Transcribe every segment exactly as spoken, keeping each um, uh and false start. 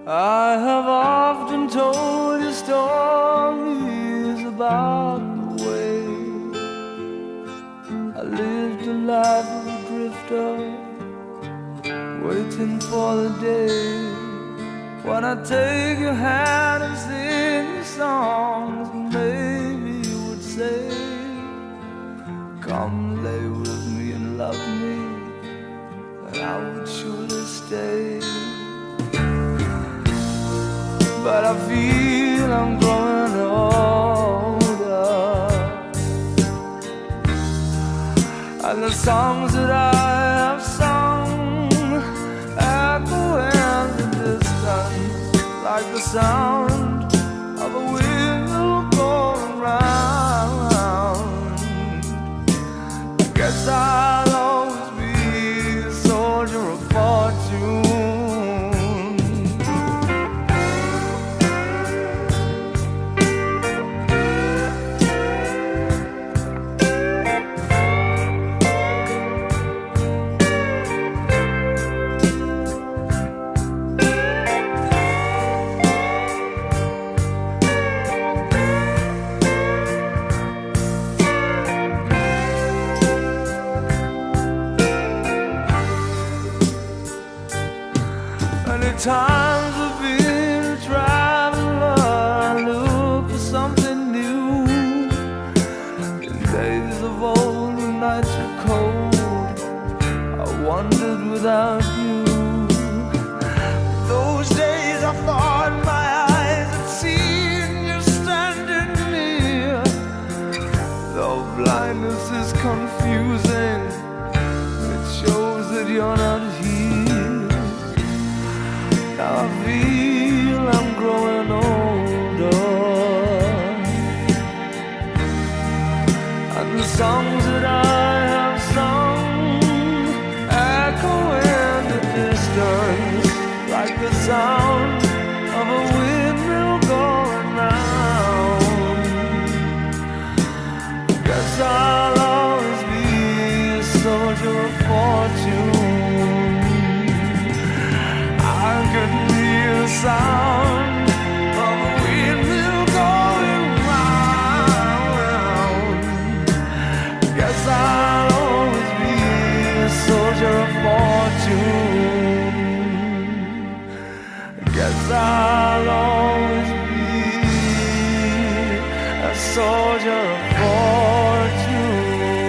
I have often told you stories about the way I lived a life of a drifter, waiting for the day when I take your hand and sing you songs. Maybe you would say, come lay with me and love me, and I would surely stay. But I feel I'm growing older, and the songs that I have sung echo in the distance like the sound of a wheel going round. I guess I'll always be a soldier of fortune. Times I've been a traveler, I look for something new. In days of old, when nights were cold, I wandered without you. Those days I thought my eyes had seen you standing near. Though blindness is confusing, it shows that you're not here. Now I feel I'm growing older, and the songs that I have sung echo in the distance like the sound of a windmill going round. Guess I'll always be a soldier of fortune. I can hear the sound of a windmill going round. Guess I'll always be a soldier of fortune. Guess I'll always be a soldier of fortune.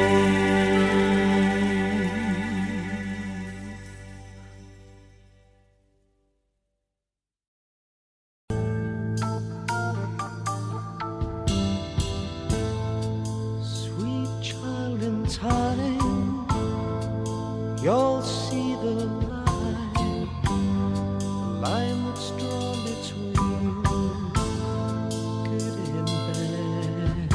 You'll see the line, the line that's drawn between good and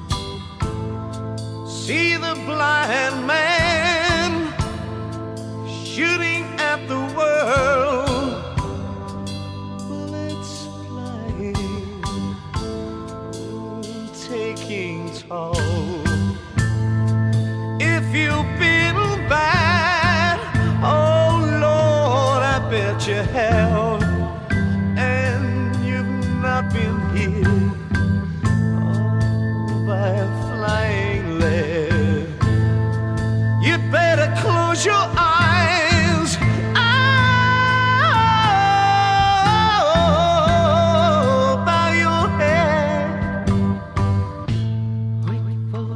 bad. See the blind man shooting at the world, bullets flying, taking toll. If you've been bad, oh Lord, I bet you have, and you've not been hit oh, by a flying lead. You'd better close your eyes, oh, bow your head, wait for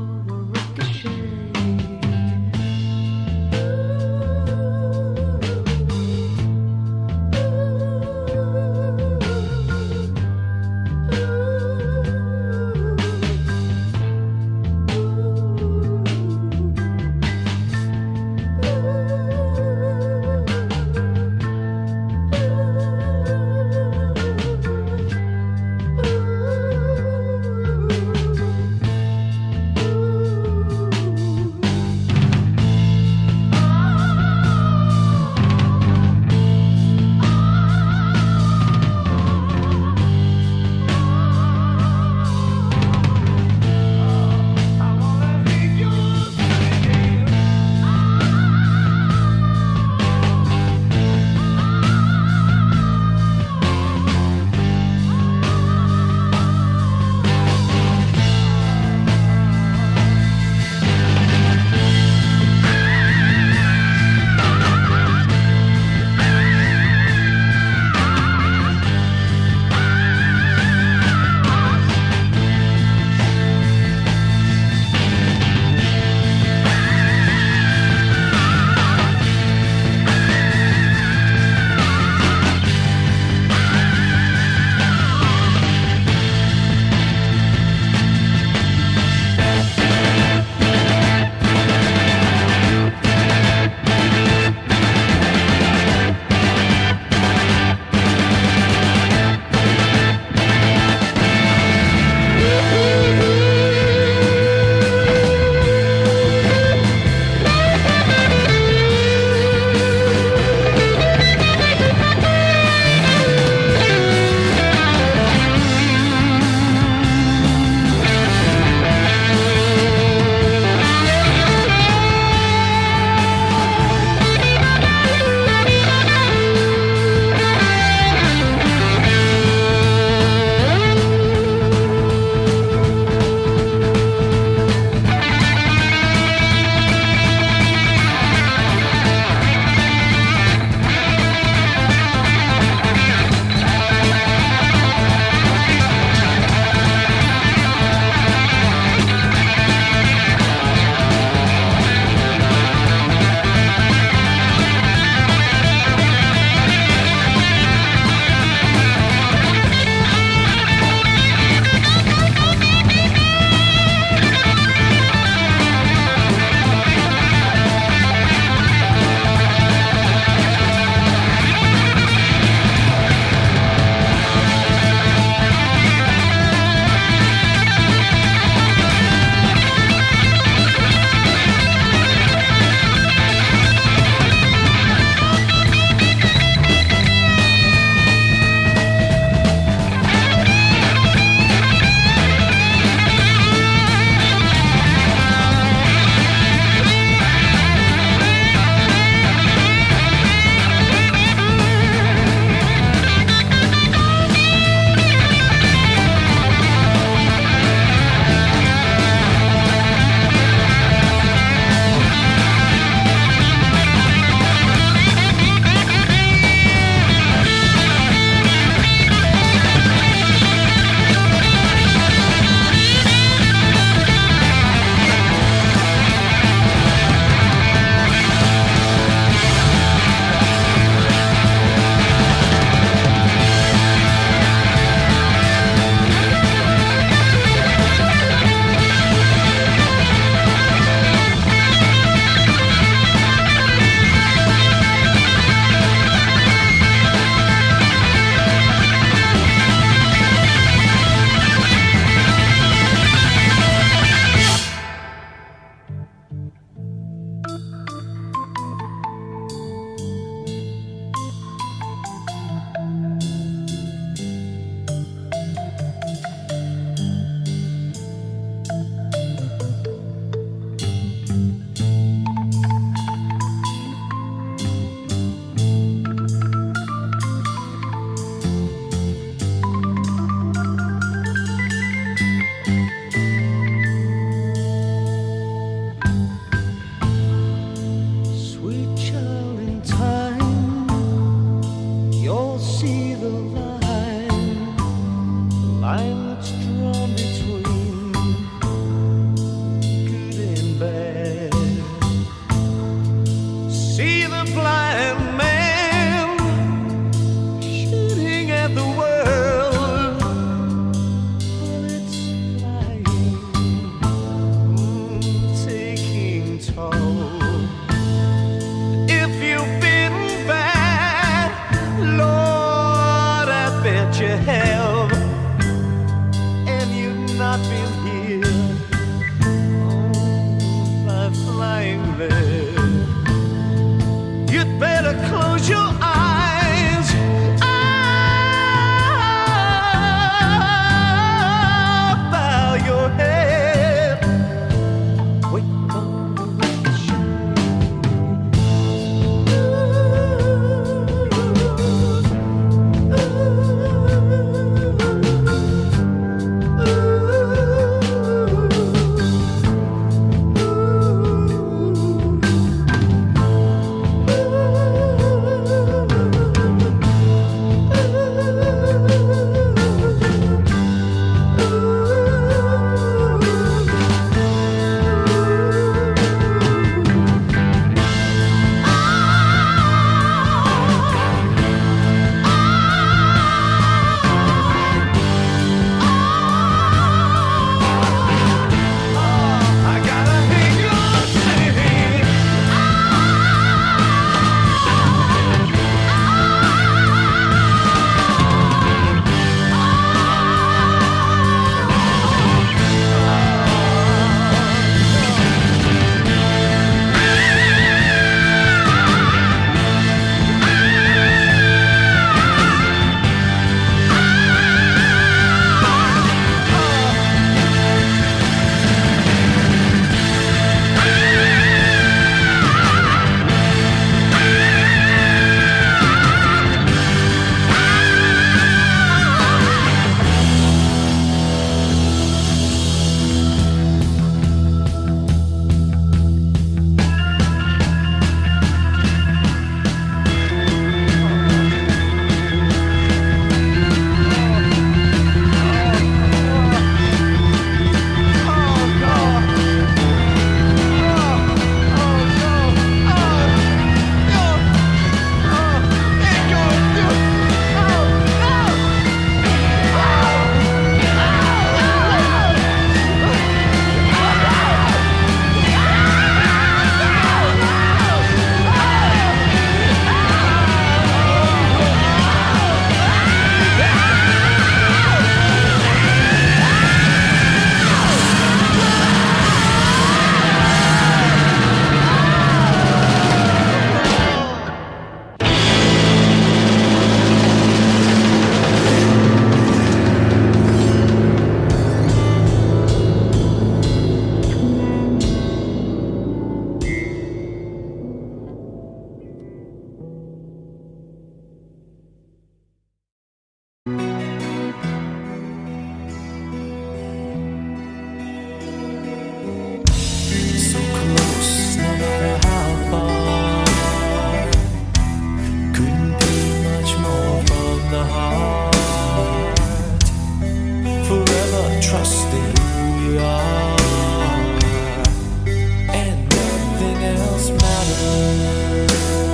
trusting who we are, and nothing else matters.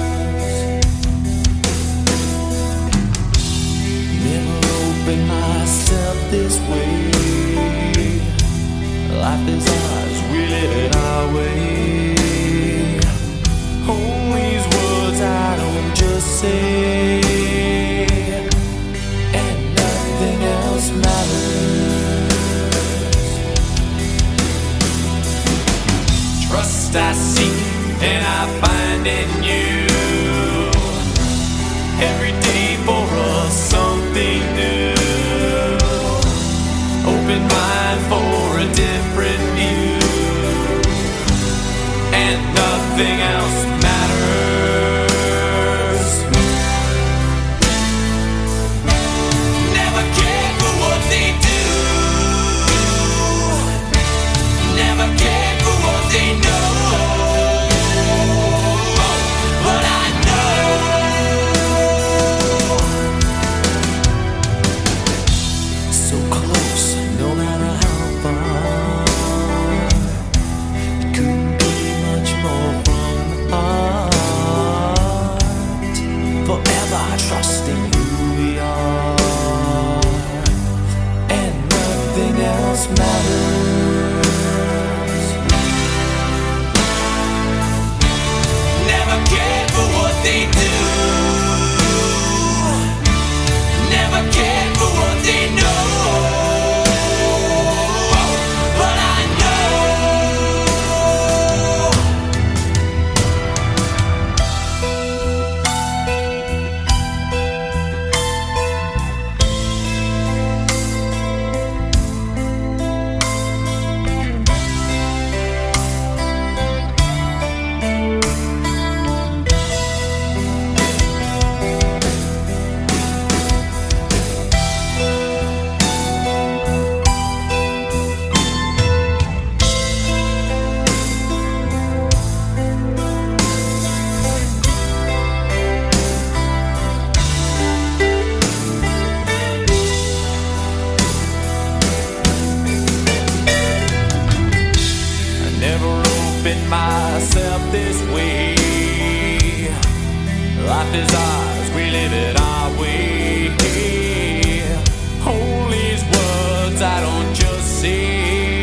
Never open myself this way. Life is ours, we live it our way. All these words I don't just say, and nothing else matters. Trust I seek and I find in you. Every day for us something new. Open mind for a different view, and nothing else matters. Never care for what they do, never care for what they know, but I know so close, no matter how far. It couldn't be much more from the heart. Forever trusting who we are, and nothing else matters. Never care for what they do, never care for what they know, but I know myself this way. Life is ours, we live it our way. All these words I don't just say,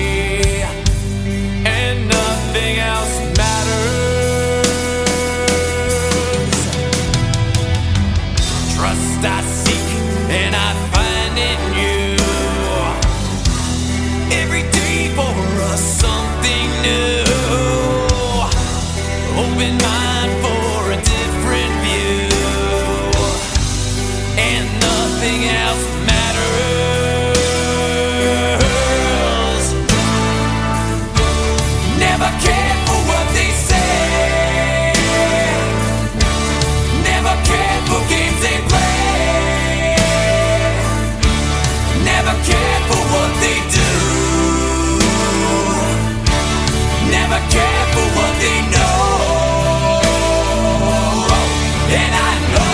and nothing else matters. Trust I seek and I find in you. Every day for us something new. Open mind for a different view, and nothing else matters. Never care for what they say, never care for games they play, never care for what they do, never care for what they know. And I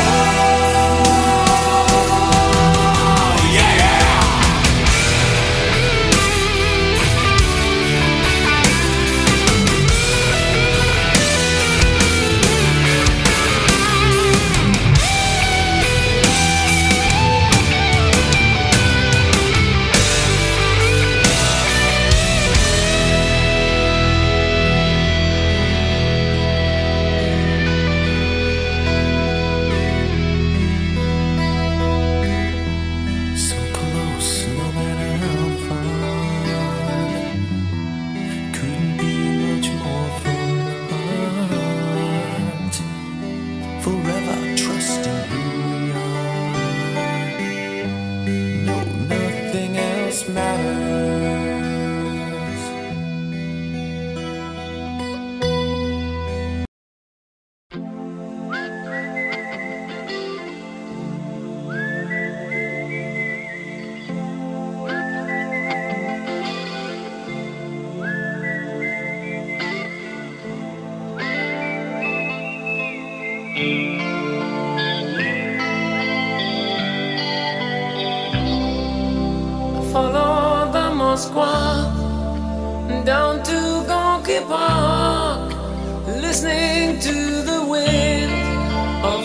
forever trusting who we are. No, nothing else matters. Follow Moscow down to Gonky Park, listening to the wind of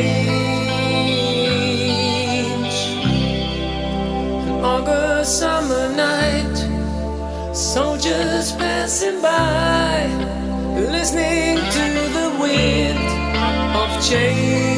change. An August summer night, soldiers passing by, listening to the wind of change.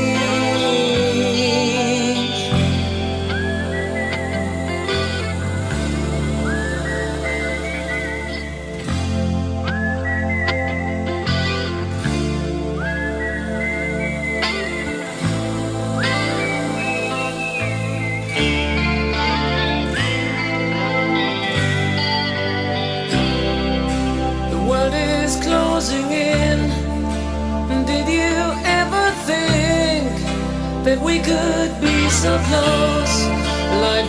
Closing in. Did you ever think that we could be so close, like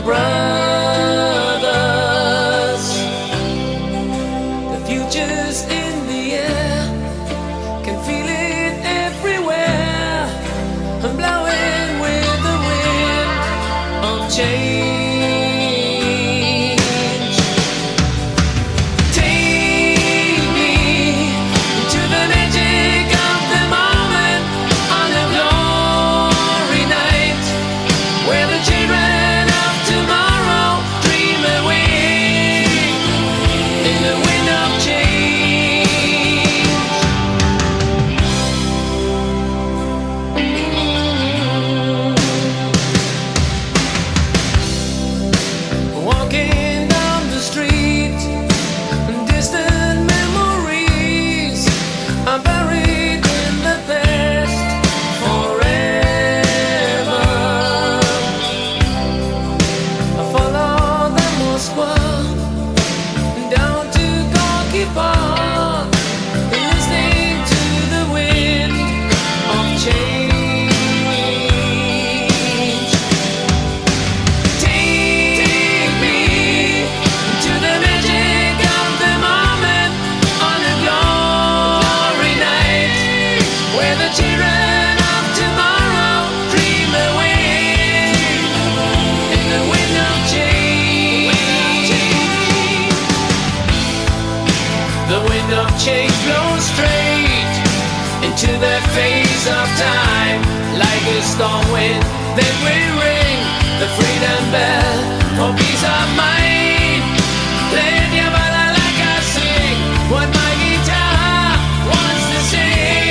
brothers? The future's in the air, can feel it everywhere. I'm blowing with the wind of change. Change blows straight into that phase of time, like a storm wind. Then we ring the freedom bell for peace of mind. Playing your bala like I sing what my guitar wants to sing.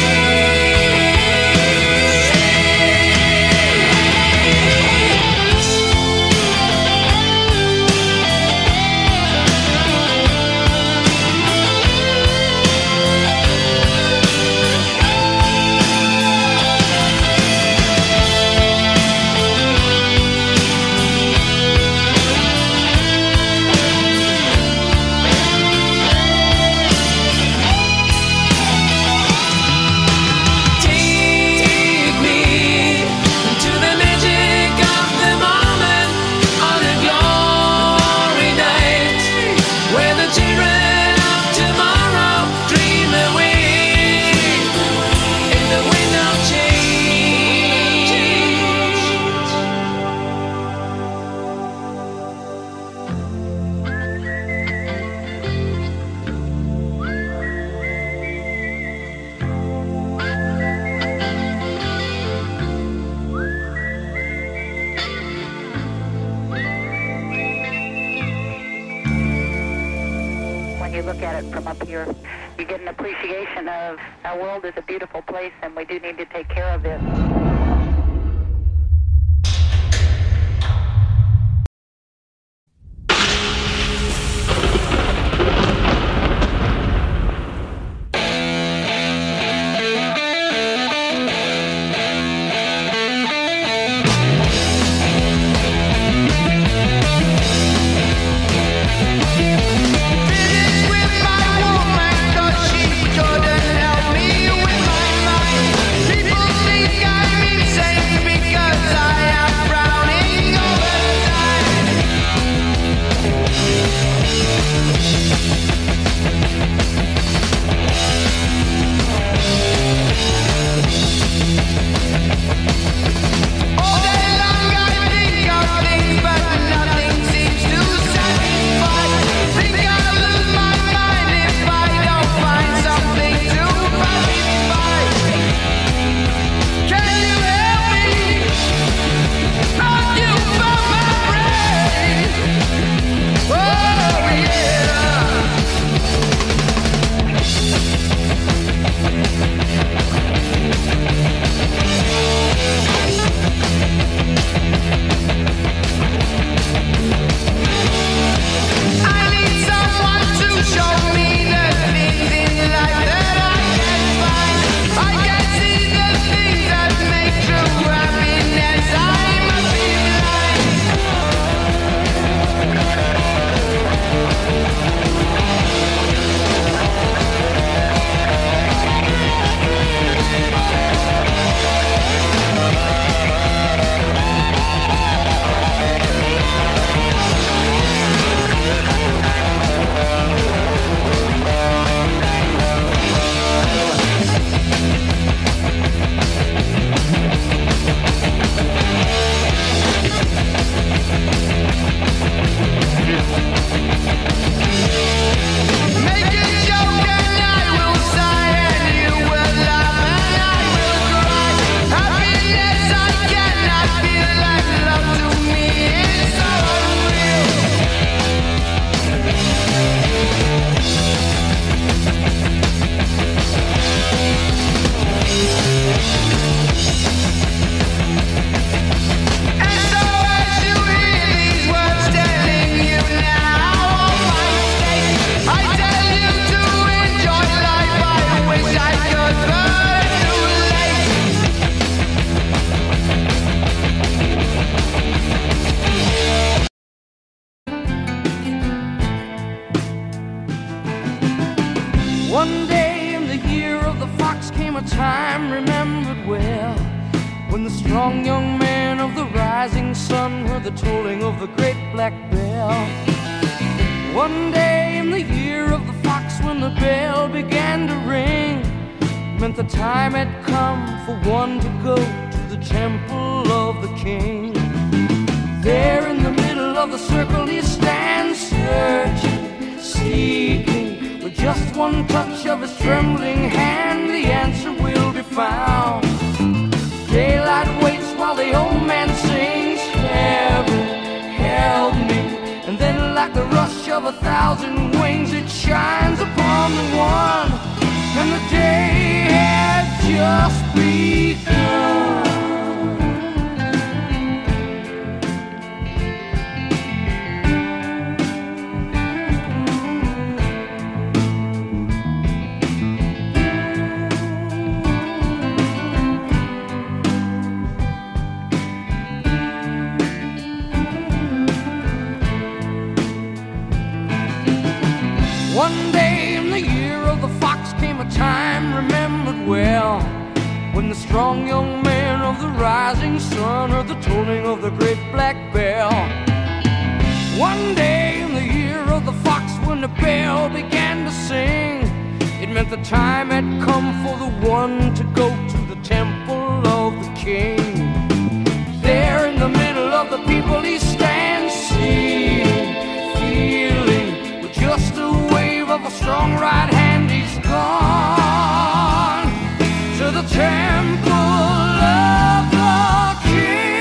From up here, you get an appreciation of our world is a beautiful place, and we do need to take care of it. People think I One day in the year of the fox came a time remembered well, when the strong young man of the rising sun heard the tolling of the great black bell. One day in the year of the fox, when the bell began to ring, meant the time had come for one to go to the temple of the king. There in the middle of the circle he stands, searching, seeking. With just one touch of his trembling hand, the answer will be found. Daylight waits while the old man sings, heaven, help me. And then like the rush of a thousand wings, it shines upon the one, and the day had just begun. One day in the year of the fox came a time remembered well, when the strong young man of the rising sun heard the tolling of the great black bell. One day in the year of the fox, when the bell began to sing, it meant the time had come for the one to go to the temple of the king. There in the middle of the people he stands, seeing, feeling, with just a wave of a strong right hand, he's gone to the temple of the king.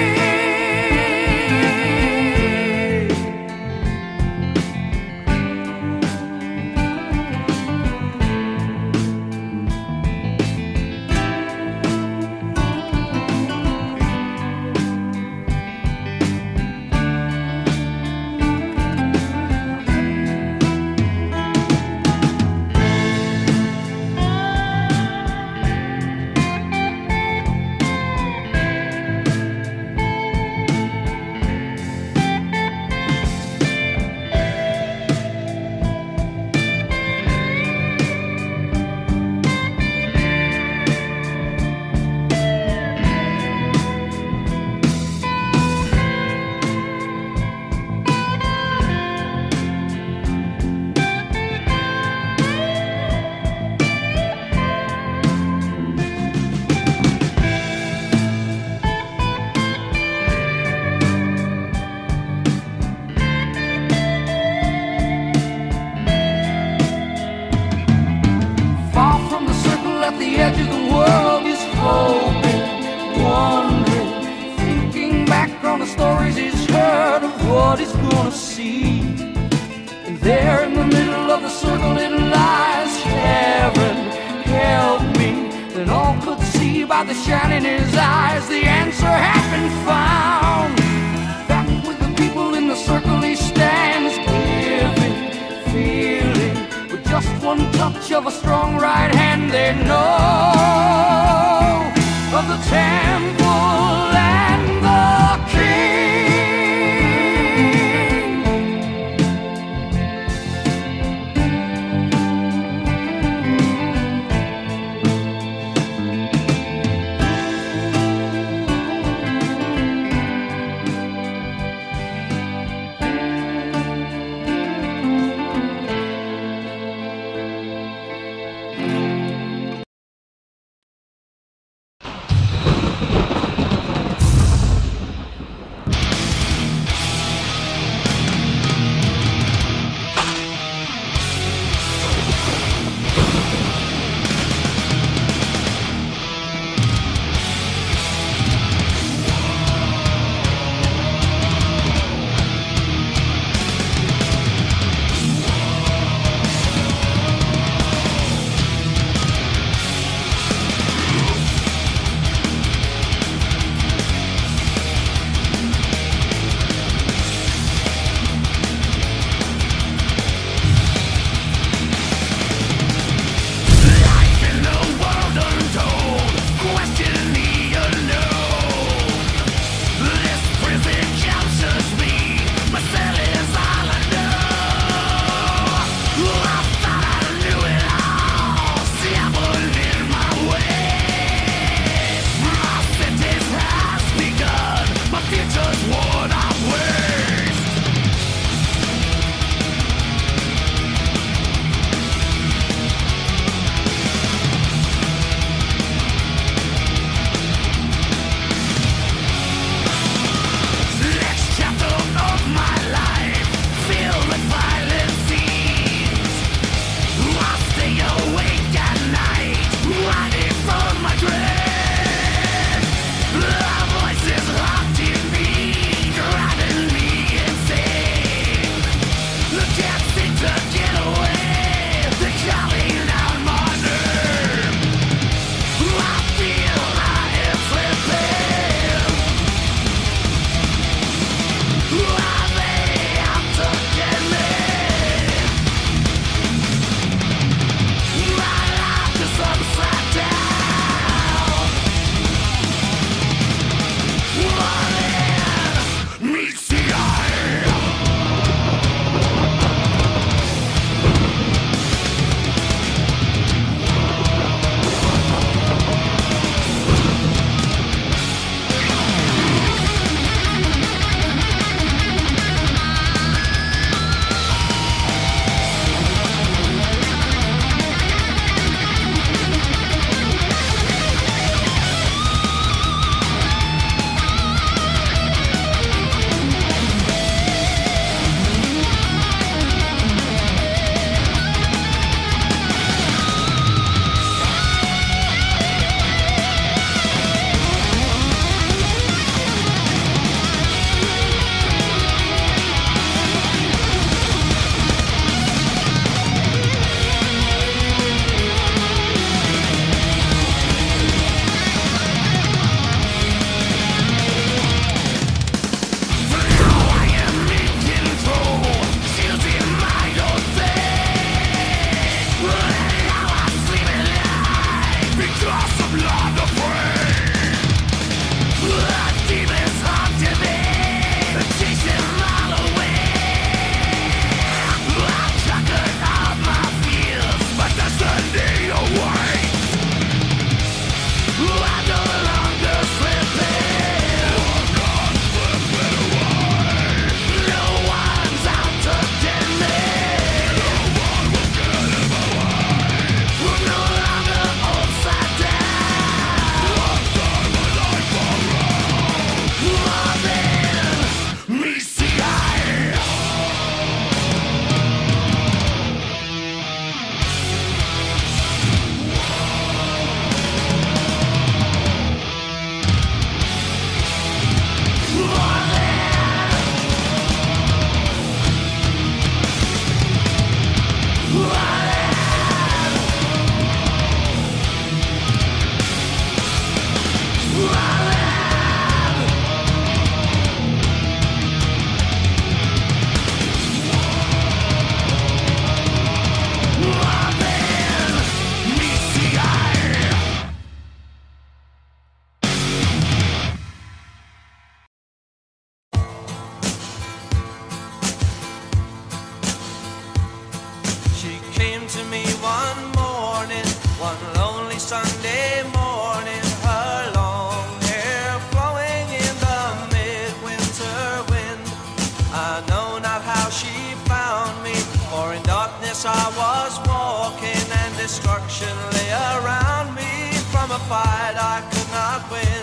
destruction lay around me from a fight I could not win.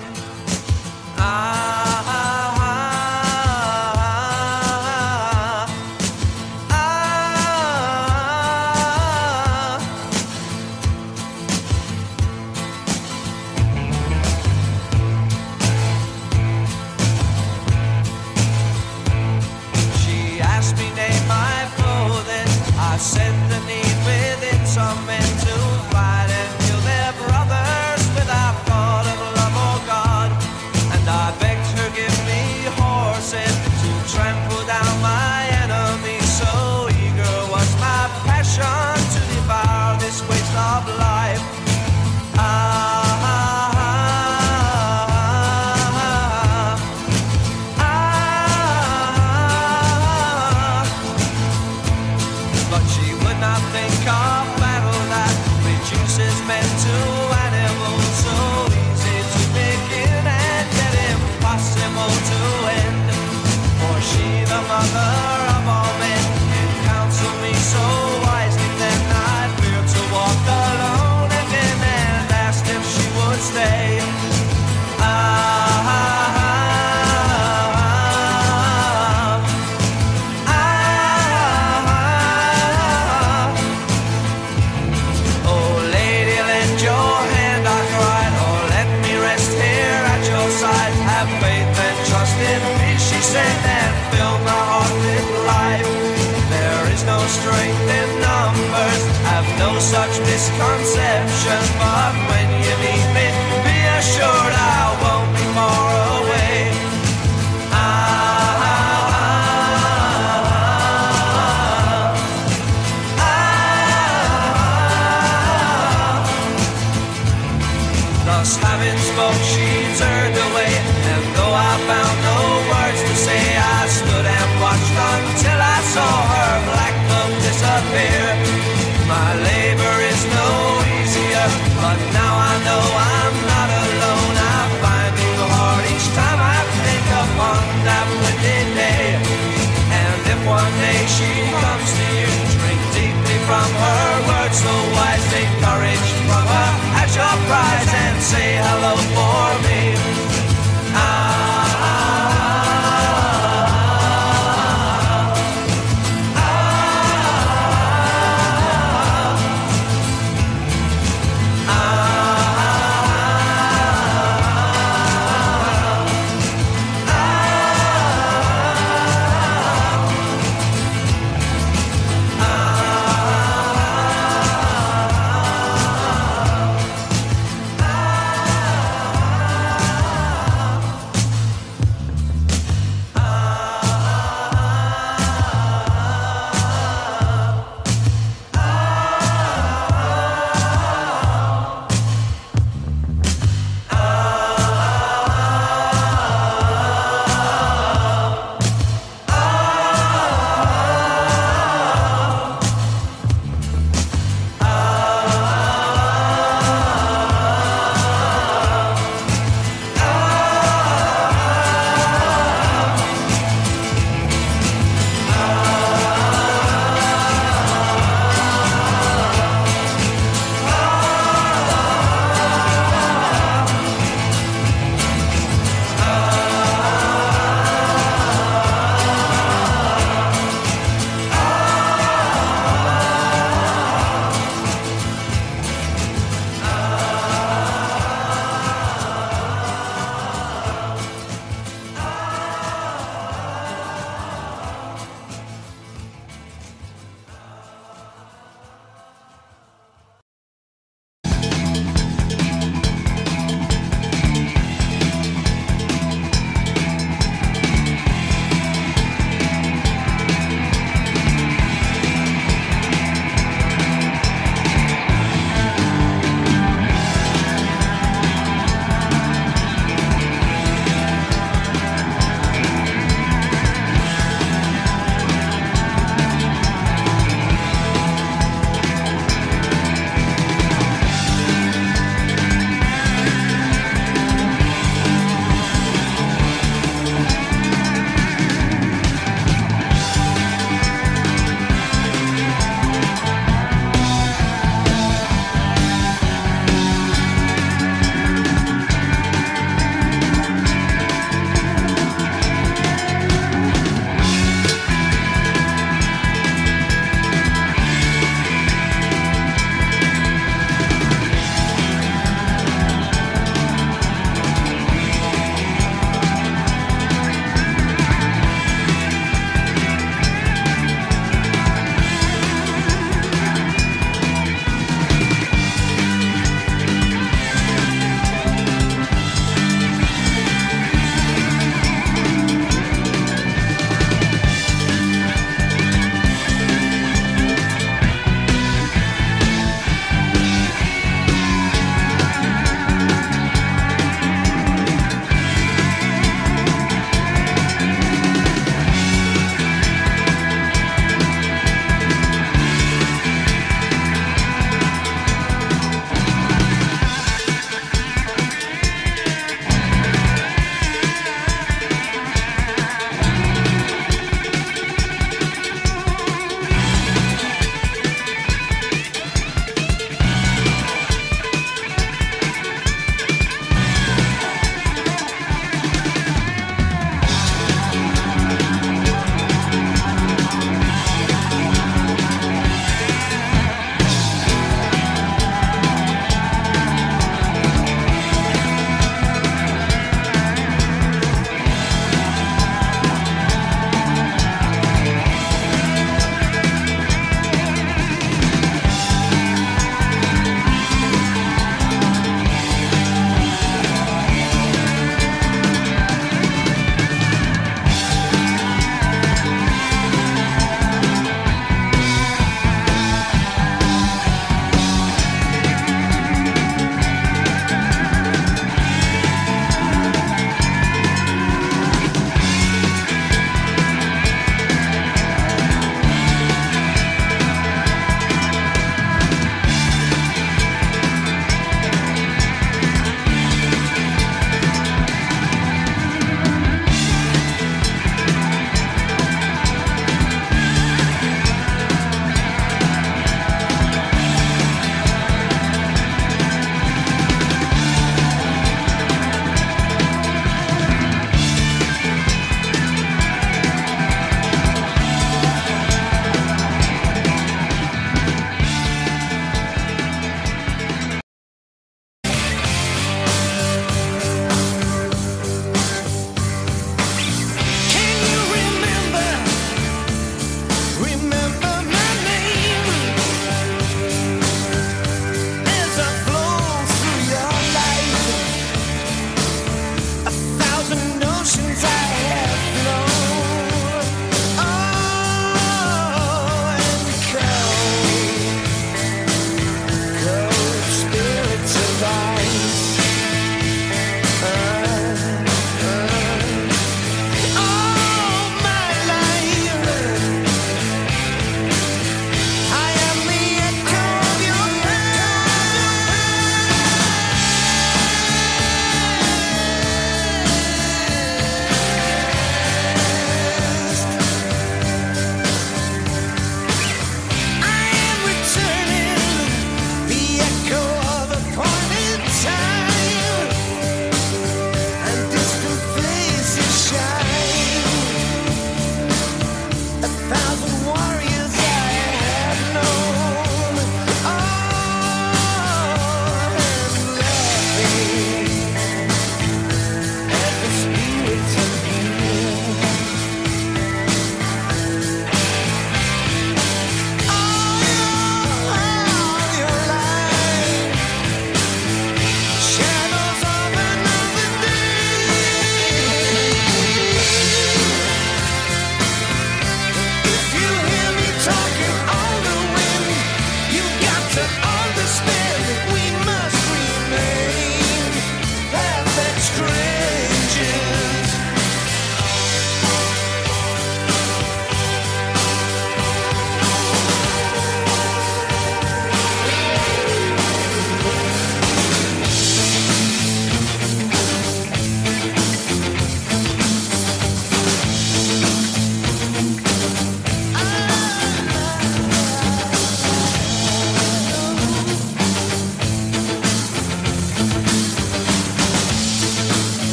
Ah, ah, ah, she asked me name my foe, then I said the need within some men to fight and kill their brothers without thought of love or God. And I begged her give me horses to trample down my enemies. So eager was my passion to devour this waste of life. Ah, ah, ah, ah, ah. But she would not think of battle that reduces men to animals. So easy to begin and yet impossible to end. For she, the mother of all men, can counsel me so wisely. Then I feared to walk alone again and asked if she would stay. Ah, ah, ah, ah, ah. Oh, lady, lend your hand, I cried. Oh, let me rest here at your side. Have faith and trust in me, she said, and fill my heart with life. There is no strength in numbers, have no such misconception. But when you meet me, be assured I won't be far away. Ah, ah, ah, ah. Thus having spoke, she turned away, and though I found no words to say, I stood and watched until I saw her black cloak disappear. My labor is no easier, but now I know I'm not alone. I find new heart each time I think upon that wicked day. And if one day she comes to you, drink deeply from her words so wise, take courage from her at your prize and say hello for me. Ah, ah, ah, ah, ah, ah.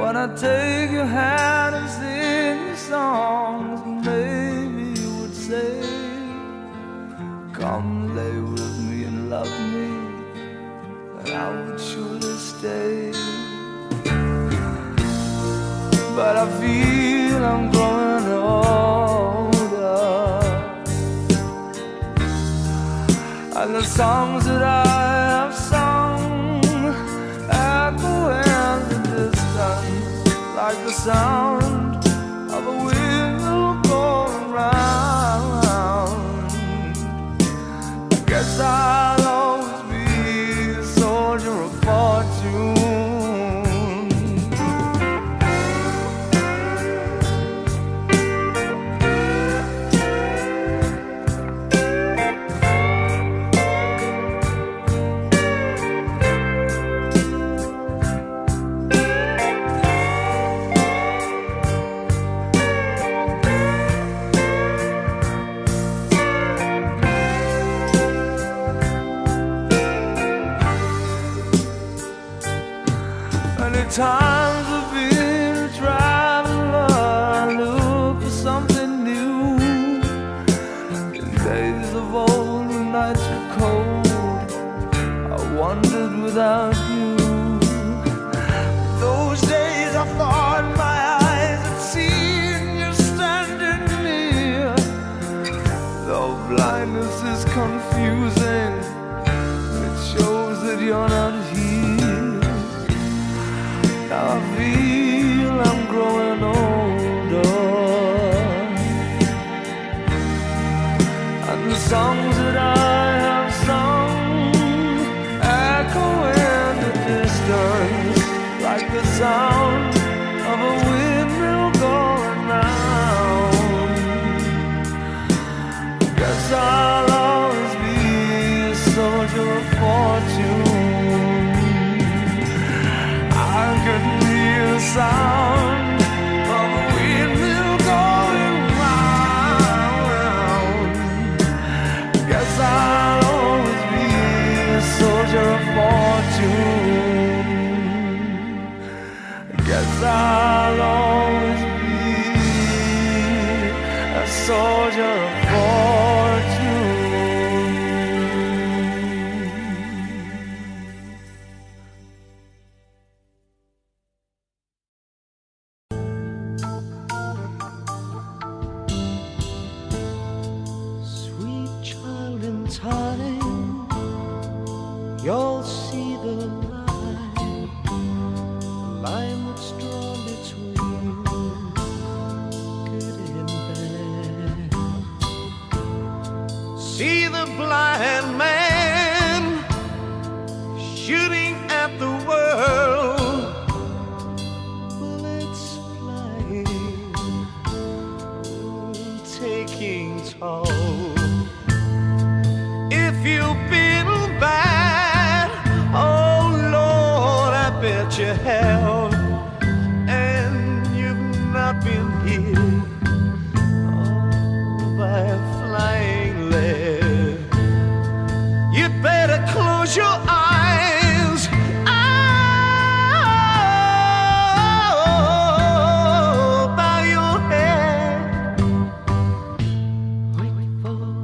When I take your hand and sing your songs, maybe you would say, come lay with me and love me, and I would surely stay. But I feel I'm growing older, and the songs that I have sung echo in the distance like the sound of a wheel going round. I guess I'll always be a soldier of fortune. Times I've been a traveler, look for something new. In days of old when nights were cold, I wandered without you. Those days I thought my eyes had seen you standing near. Though blindness is confusing, it shows that you're not here. Now I feel I'm growing older, and the songs that I have sung echo in the distance like the sound of a windmill going round. Guess I'll always be a soldier of fortune. I can hear the sound of a windmill going round. Guess I'll always be a soldier of fortune. Guess I'll always be a soldier of fortune. You'll see the line, the line that's drawn between good and bad. See the blind man shooting at the world, bullets flying, taking toll. If you've been bad, oh Lord, I bet you have, and you've not been hit oh, by a flying lead. You'd better close your eyes, oh, bow your head, wait for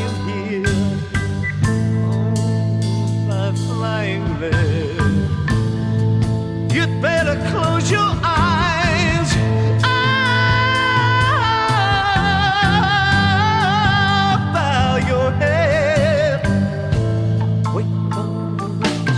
flying here, oh, fly, flying there. You'd better close your eyes. Ah, bow your head. Wait for the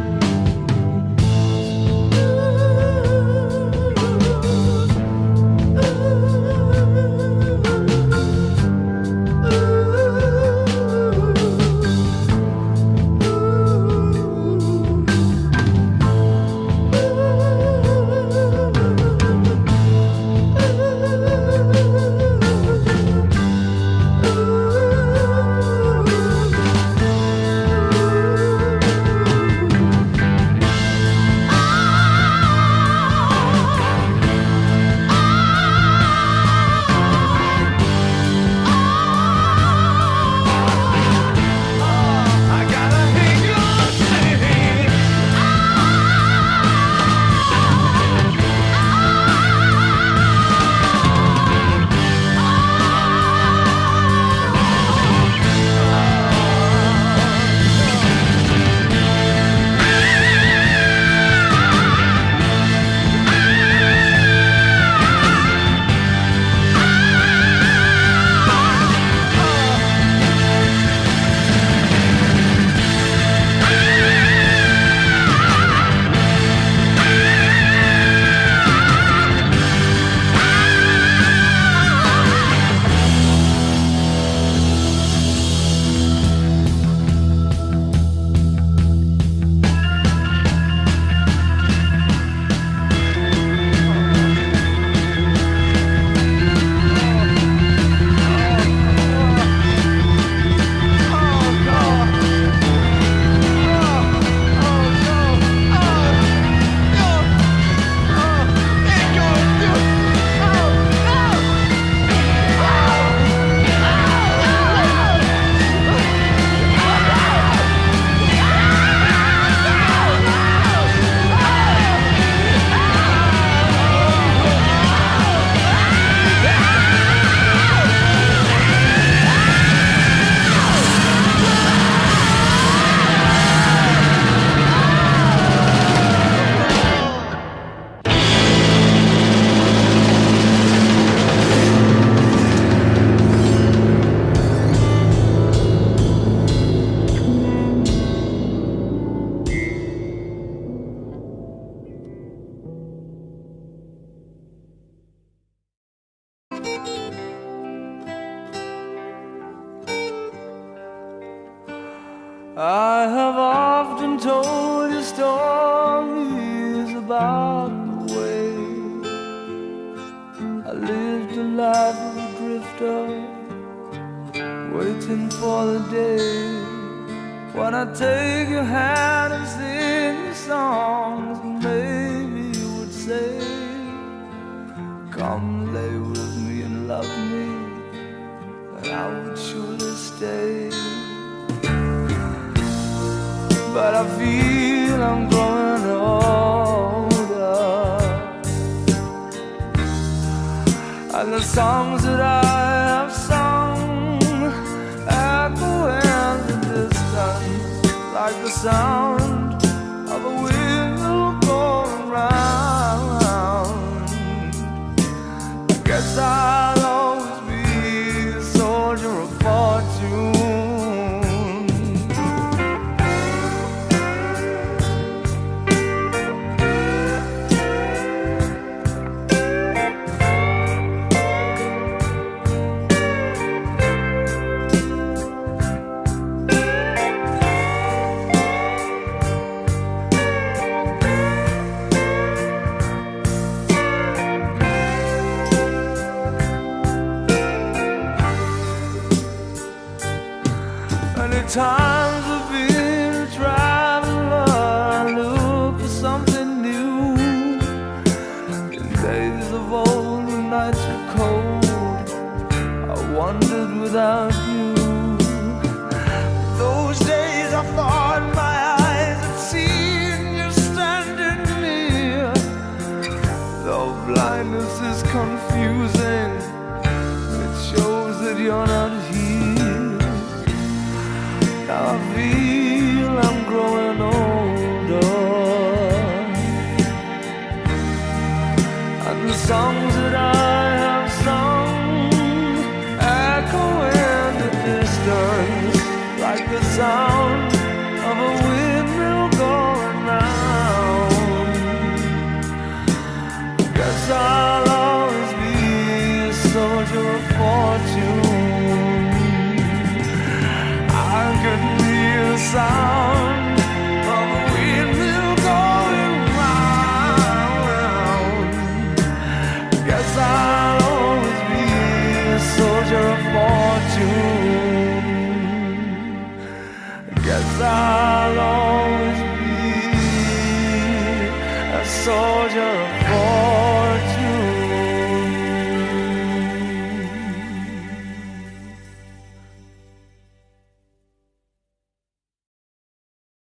I have often told you stories about the way I lived a life of a drifter, waiting for the day when I take your hand and sing you songs, and maybe you would say, come lay with me and love me, and I would surely stay. But I feel I'm growing older, and the songs that I have sung echo in the distance like the sound of a wheel going round. I guess I'll always be a soldier of fortune. Times I've been a traveler, look for something new. In days of old when nights were cold, I wandered without you. Those days I thought my eyes had seen you standing near. Though blindness is confusing, it shows that you're not here. Now I feel I'm growing older, and the songs that I have sung echo in the distance like the sound of a windmill going round. Guess I'll always be a soldier of fortune. I can hear the sound of a windmill going round. Guess I'll always be a soldier of fortune. Guess I'll always be a soldier